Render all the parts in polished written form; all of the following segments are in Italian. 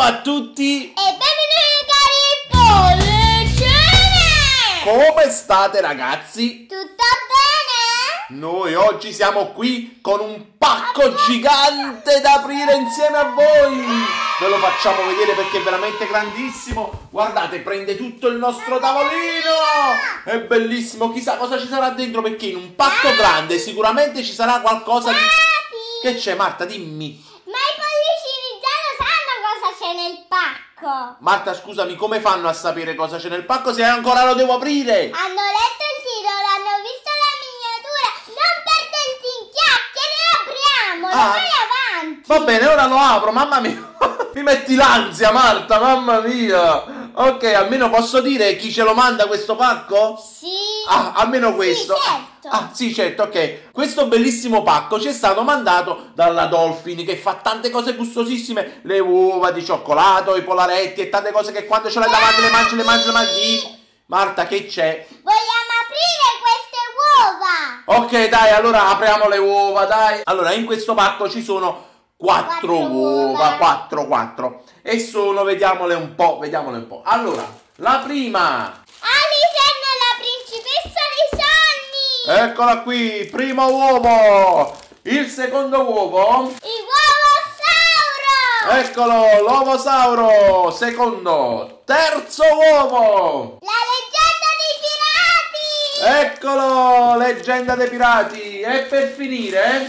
a tutti e benvenuti cari Pollicine! Come state ragazzi? Tutto bene? Noi oggi siamo qui con un pacco gigante da aprire insieme a voi. Ve lo facciamo vedere perché è veramente grandissimo. Guardate, prende tutto il nostro tavolino. È bellissimo, chissà cosa ci sarà dentro, perché in un pacco grande sicuramente ci sarà qualcosa di... Che c'è, Marta? Dimmi. Ma i pollicini già lo sanno cosa c'è nel pacco. Marta, scusami, come fanno a sapere cosa c'è nel pacco se ancora lo devo aprire? Hanno letto il titolo, hanno visto la miniatura. Non perderti in chiacchiere, apriamolo, vai avanti. Va bene, ora lo apro, mamma mia. Mi metti l'ansia, Marta, mamma mia. Ok, almeno posso dire chi ce lo manda questo pacco? Sì. Ah, almeno questo. Sì, certo. Ah, sì, certo, ok. Questo bellissimo pacco ci è stato mandato dalla Dolphin, che fa tante cose gustosissime. Le uova di cioccolato, i polaretti e tante cose che quando ce l'hai davanti le mangi. Marta, che c'è? Vogliamo aprire queste uova. Ok, dai, allora apriamo le uova, dai. Allora, in questo pacco ci sono 4 uova, 4. E sono, vediamole un po'. Allora, la prima. Alicent, la principessa dei sogni. Eccola qui, primo uovo. Il secondo uovo. Il uovosauro. Eccolo, l'ovosauro. Secondo. Terzo uovo. La leggenda dei pirati. Eccolo, leggenda dei pirati. E per finire...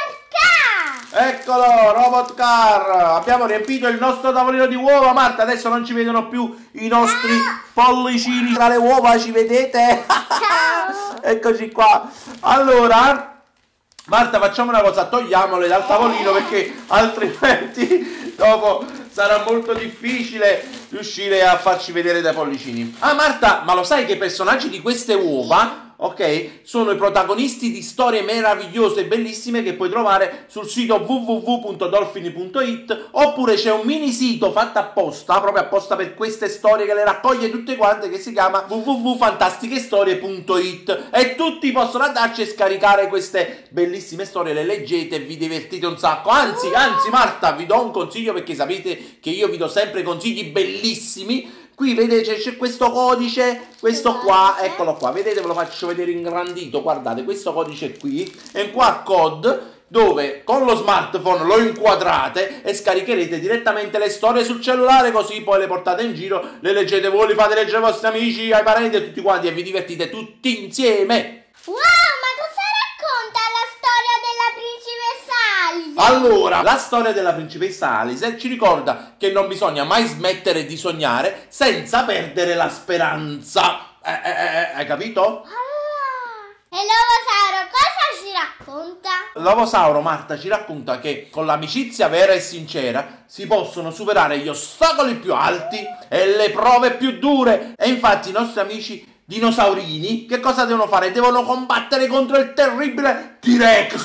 Eccolo, Robot Car. Abbiamo riempito il nostro tavolino di uova. Marta, adesso non ci vedono più i nostri pollicini tra le uova, ci vedete? Eccoci qua. Allora, Marta, facciamo una cosa, togliamole dal tavolino perché altrimenti dopo sarà molto difficile riuscire a farci vedere dai pollicini. Ah, Marta, ma lo sai che i personaggi di queste uova... Ok, sono i protagonisti di storie meravigliose e bellissime che puoi trovare sul sito www.dolfini.it, oppure c'è un mini sito fatto apposta, proprio apposta per queste storie, che le raccoglie tutte quante, che si chiama www.fantastichestorie.it, e tutti possono andarci e scaricare queste bellissime storie, le leggete e vi divertite un sacco. Anzi, Marta, vi do un consiglio, perché sapete che io vi do sempre consigli bellissimi. Qui vedete c'è questo codice, questo qua, eccolo qua, vedete, ve lo faccio vedere ingrandito, guardate, questo codice qui è un QR code dove con lo smartphone lo inquadrate e scaricherete direttamente le storie sul cellulare, così poi le portate in giro, le leggete voi, le fate leggere ai vostri amici, ai parenti e tutti quanti, e vi divertite tutti insieme. Wow, ma cosa racconta la storia della principessa Alicent? Allora, la storia della principessa Alicent ci ricorda che non bisogna mai smettere di sognare senza perdere la speranza. Hai capito? E l'ovosauro cosa ci racconta? L'ovosauro, Marta, ci racconta che con l'amicizia vera e sincera si possono superare gli ostacoli più alti e le prove più dure. E infatti i nostri amici dinosaurini che cosa devono fare? Devono combattere contro il terribile T-Rex.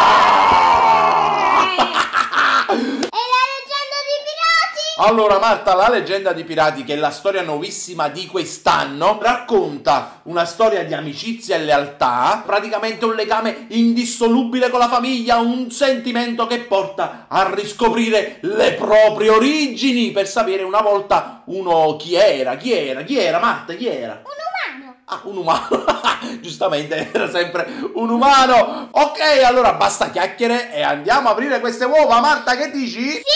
Allora Marta, la leggenda di pirati, che è la storia nuovissima di quest'anno, racconta una storia di amicizia e lealtà, praticamente un legame indissolubile con la famiglia, un sentimento che porta a riscoprire le proprie origini, per sapere una volta uno chi era, Marta, chi era? Un umano. Ah, un umano, giustamente era sempre un umano. Ok, allora basta chiacchiere e andiamo a aprire queste uova. Marta, che dici? Sì,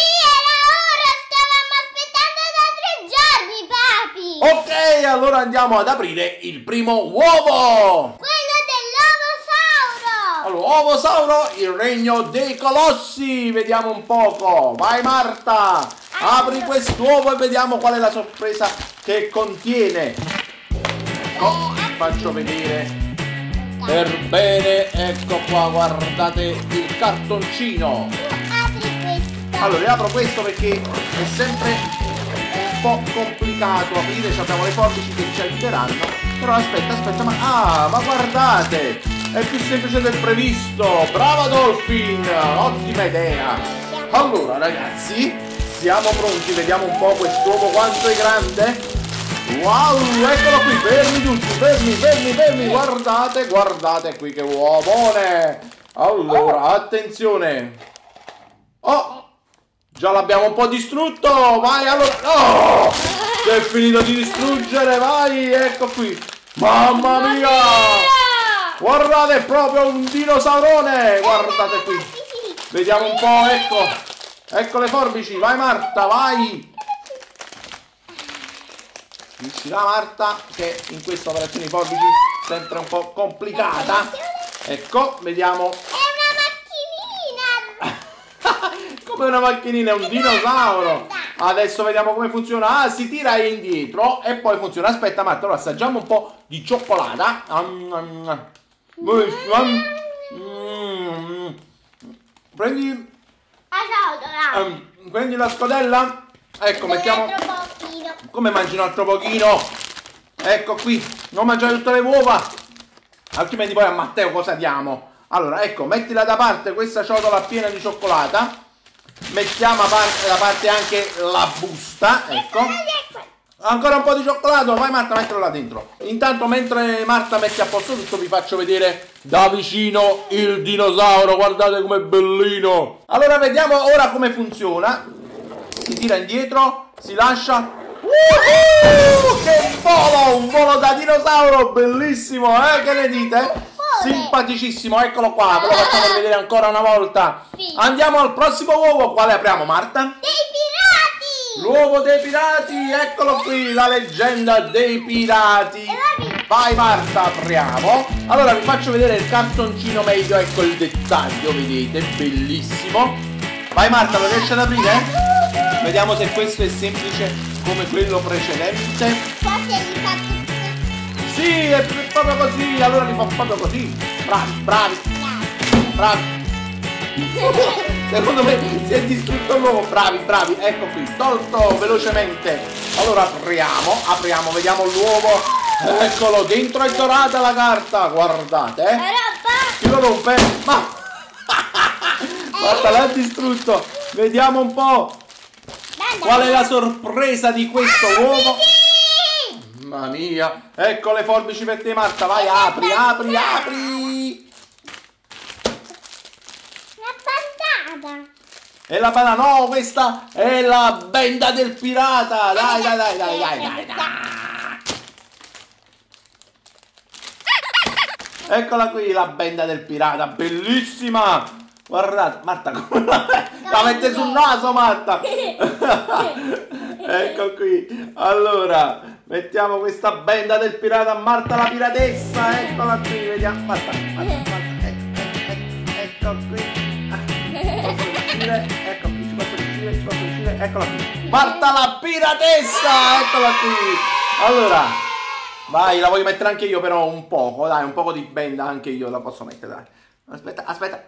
ok, allora andiamo ad aprire il primo uovo. Quello dell'ovosauro. Allora, ovosauro, il regno dei colossi. Vediamo un poco. Vai Marta, apri quest'uovo e vediamo qual è la sorpresa che contiene. Faccio vedere per bene. Ecco qua, guardate il cartoncino. Apri questo. Allora, io apro questo perché è sempre un po' complicato aprire, abbiamo le forbici che ci aiuteranno, però aspetta, ma guardate, è più semplice del previsto. Brava Dolphin, ottima idea. Allora ragazzi, siamo pronti, vediamo un po' quest'uovo quanto è grande. Wow, eccolo qui, fermi tutti, fermi, guardate qui che uovone. Allora, attenzione. Oh, Già l'abbiamo un po' distrutto. Vai, allora. Oh! Che è finito di distruggere. Vai, ecco qui. Mamma mia! Guardate, è proprio un dinosaurone. Guardate qui. Vediamo un po', ecco. Ecco le forbici. Vai Marta, vai. Riuscirà Marta, che in questa operazione di forbici è sempre un po' complicata. Ecco, vediamo. Come una macchinina, è un dinosauro. Adesso vediamo come funziona. Ah, si tira indietro e poi funziona. Aspetta Marta, allora assaggiamo un po' di cioccolata. Prendi prendi la scodella. Ecco, mettiamo. Come mangi un altro pochino? Ecco qui, non mangiare tutte le uova, altrimenti poi a Matteo cosa diamo? Allora, ecco, mettila da parte questa ciotola piena di cioccolata. Mettiamo da parte anche la busta, ecco. Ancora un po' di cioccolato, vai Marta, mettilo là dentro. Intanto, mentre Marta mette a posto tutto, vi faccio vedere da vicino il dinosauro. Guardate com'è bellino. Allora, vediamo ora come funziona. Si tira indietro, si lascia. Che volo! Un volo da dinosauro, bellissimo, che ne dite? Simpaticissimo, eccolo qua, ve lo facciamo vedere ancora una volta. Sì. Andiamo al prossimo uovo, quale apriamo Marta? Dei pirati! L'uovo dei pirati, eccolo qui, la leggenda dei pirati. Vai Marta, apriamo. Allora vi faccio vedere il cartoncino meglio, ecco il dettaglio, vedete, bellissimo. Vai Marta, lo riesci ad aprire? Vediamo se questo è semplice come quello precedente. Sì, è proprio così, allora li fa proprio così. Bravi, bravi, bravi. Secondo me si è distrutto l'uovo, bravi, bravi. Ecco qui, tolto velocemente. Allora apriamo, vediamo l'uovo. Eccolo, dentro è dorata la carta, guardate. Chi lo rompe? Ma guarda, l'ha distrutto. Vediamo un po'. Qual è la sorpresa di questo uovo? Mamma mia, ecco le forbici per te Marta, vai, apri. La bandana. E la banana, no, questa è la benda del pirata, dai. Eccola qui la benda del pirata, bellissima. Guardate, Marta, come la mette sul naso, Marta. Ecco qui. Allora, mettiamo questa benda del pirata a Marta la piratessa. Eccola qui, vediamo. Marta, ecco qui. Posso uscire? Ecco qui, ci posso uscire, eccola qui. Marta la piratessa, eccola qui. Allora, vai, la voglio mettere anche io però un poco, dai, un poco di benda anche io la posso mettere, dai. Aspetta.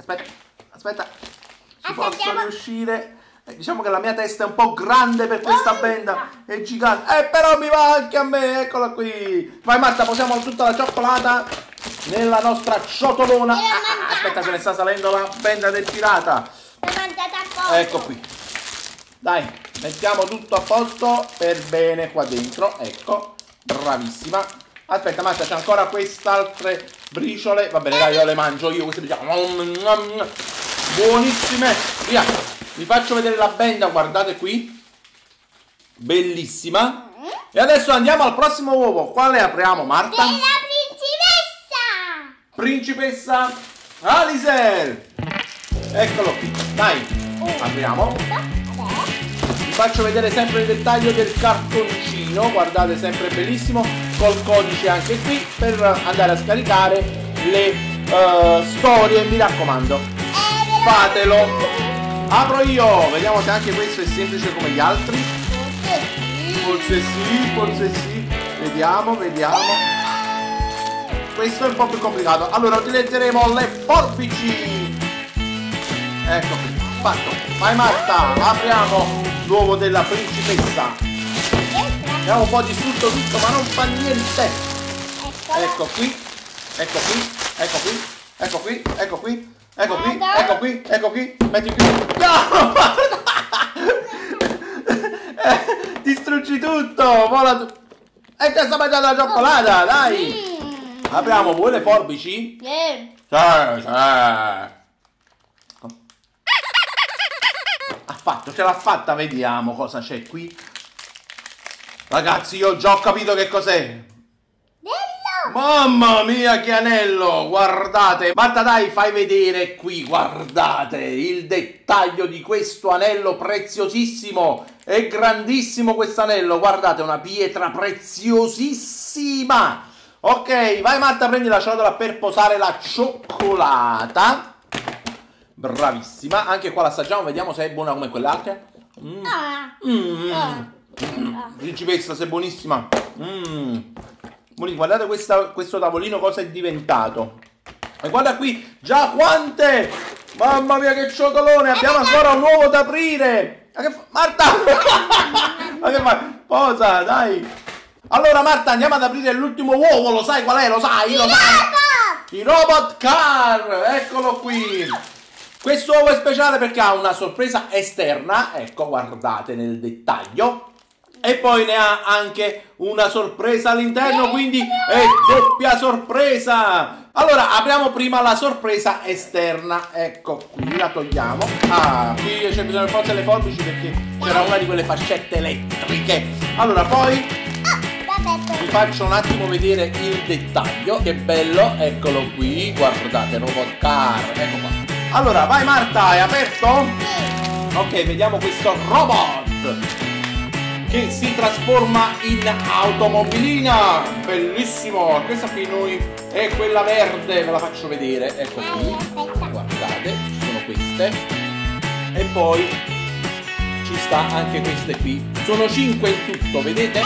Ci posso riuscire? Diciamo che la mia testa è un po' grande per questa benda, è gigante. Però mi va anche a me, eccola qui. Vai Marta, posiamo tutta la cioccolata nella nostra ciotolona. Aspetta, ce ne sta salendo la benda del pirata. Ecco qui. Dai, mettiamo tutto a posto per bene qua dentro. Ecco, bravissima. Aspetta Marta, c'è ancora quest'altre briciole. Va bene, dai, io le mangio io queste briciole. Buonissime. Via. Vi faccio vedere la benda, guardate qui. Bellissima. E adesso andiamo al prossimo uovo. Quale apriamo Marta? Della principessa Alice. Eccolo qui. Dai, apriamo. Vi faccio vedere sempre il dettaglio del cartoncino. Guardate, sempre bellissimo. Col codice anche qui per andare a scaricare le storie. Mi raccomando, fatelo. Apro io, vediamo se anche questo è semplice come gli altri. Forse sì. Vediamo. Questo è un po' più complicato. Allora utilizzeremo le forbici. Ecco qui, fatto. Vai Marta, apriamo l'uovo della principessa. Abbiamo un po' distrutto tutto, ma non fa niente. Ecco qui. Metti qui. No! Distruggi tutto. Vola tu. E te sta mangiando la cioccolata, dai. Apriamo, vuoi le forbici? Sì. fatto, ce l'ha fatta, vediamo cosa c'è qui. Ragazzi, io già ho capito che cos'è. Mamma mia, che anello, guardate. Marta, dai, fai vedere qui, guardate il dettaglio di questo anello preziosissimo. È grandissimo questo anello, guardate, una pietra preziosissima. Ok, vai Marta, prendi la ciotola per posare la cioccolata. Bravissima, anche qua l'assaggiamo, vediamo se è buona come quell'altra. Principessa, sei buonissima. Guardate questo tavolino cosa è diventato. E guarda qui, già quante! Mamma mia che ciotolone, abbiamo ancora un uovo da aprire. Marta! Ma che fai? Posa, dai. Allora Marta, andiamo ad aprire l'ultimo uovo, lo sai qual è? Lo sai? Il robot car, eccolo qui. Questo uovo è speciale perché ha una sorpresa esterna, ecco, guardate nel dettaglio. E poi ne ha anche una sorpresa all'interno, quindi è doppia sorpresa. Allora, apriamo prima la sorpresa esterna. Ecco, qui la togliamo. Ah, qui c'è bisogno forse delle forbici perché c'era una di quelle fascette elettriche. Allora, poi vi faccio un attimo vedere il dettaglio. Che bello, eccolo qui. Guardate, robot car, ecco qua. Allora, vai Marta, è aperto? Ok, vediamo questo robot che si trasforma in automobilina. Bellissimo. Questa qui noi è quella verde, ve la faccio vedere, ecco qui, guardate, ci sono queste e poi ci sta anche queste qui, sono 5 in tutto, vedete?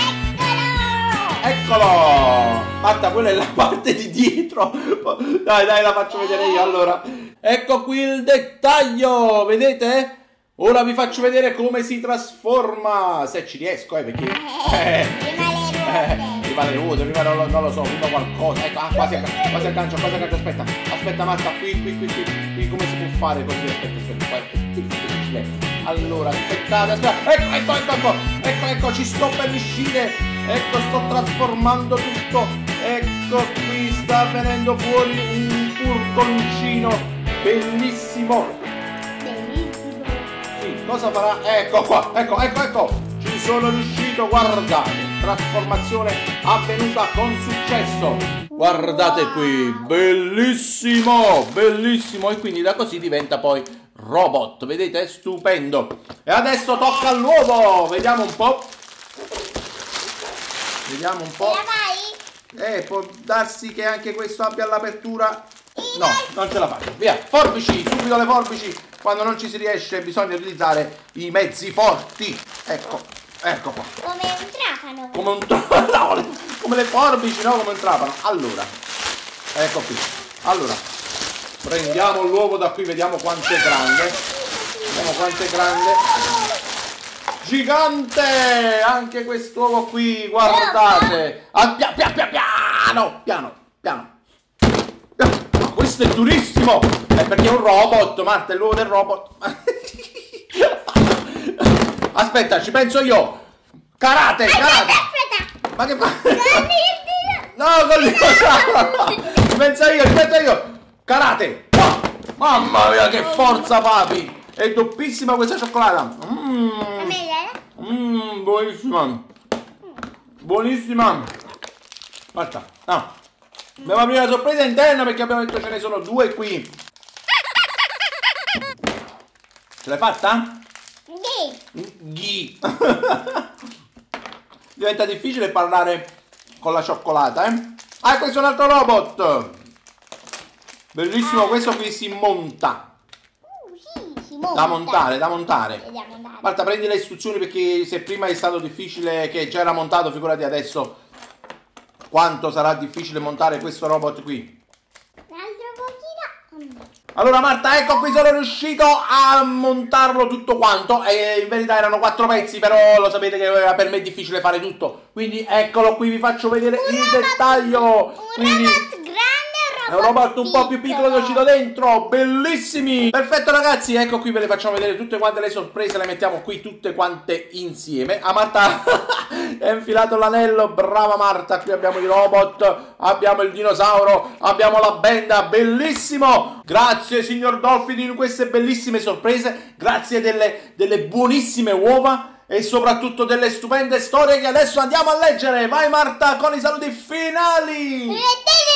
Eccolo. Marta, quella è la parte di dietro. Dai, la faccio vedere io. Allora, ecco qui il dettagllo, vedete? Ora vi faccio vedere come si trasforma, se ci riesco, perché prima le ruote, prima non lo so, prima qualcosa. Ecco, quasi aggancio, aspetta Marta, qui come si può fare così? Aspetta, è difficile. Allora, aspettate, ecco, ci sto per uscire, ecco, sto trasformando tutto, ecco qui, sta venendo fuori un furgoncino bellissimo. Cosa farà? Ecco qua, ecco, ci sono riuscito, guardate, trasformazione avvenuta con successo, guardate qui, bellissimo, e quindi da così diventa poi robot, vedete? È stupendo. E adesso tocca all'uovo, vediamo un po'. Può darsi che anche questo abbia l'apertura. No, non ce la faccio. Via, forbici, subito le forbici. Quando non ci si riesce bisogna utilizzare i mezzi forti. Ecco qua. Come un trapano. Come le forbici, no? Come un trapano. Allora, ecco qui. Allora, prendiamo l'uovo da qui, vediamo quanto è grande. Gigante! Anche quest'uovo qui, guardate. Piano. Questo è durissimo! È perché è un robot, Marta, è l'uovo del robot. Aspetta, ci penso io. Karate! Aspetta. Ma che fa? No, con il ci penso io. Karate! Mamma mia, che forza, papi! È doppissima questa cioccolata. Buonissima. Guarda, no. Abbiamo aprire la sorpresa interna perché abbiamo detto ce ne sono 2 qui. Ce l'hai fatta? Ghi. Diventa difficile parlare con la cioccolata, Ah, questo è un altro robot. Bellissimo, questo qui si monta. Si monta. Da montare. Marta, prendi le istruzioni perché se prima è stato difficile che già era montato, figurati adesso quanto sarà difficile montare questo robot qui. Un altro pochino. Allora Marta, ecco qui sono riuscito a montarlo tutto quanto. E in verità erano 4 pezzi, però lo sapete che per me è difficile fare tutto. Quindi eccolo qui, vi faccio vedere il dettaglio. Un robot grande e un È un robot un po' più piccolo che è uscito dentro. Bellissimi. Perfetto ragazzi, ecco qui ve le facciamo vedere tutte quante le sorprese. Le mettiamo qui tutte quante insieme. A Marta è infilato l'anello. Brava Marta. Qui abbiamo i robot, abbiamo il dinosauro, abbiamo la benda. Bellissimo. Grazie signor Dolphy di queste bellissime sorprese. Grazie delle buonissime uova. E soprattutto delle stupende storie che adesso andiamo a leggere. Vai Marta con i saluti finali.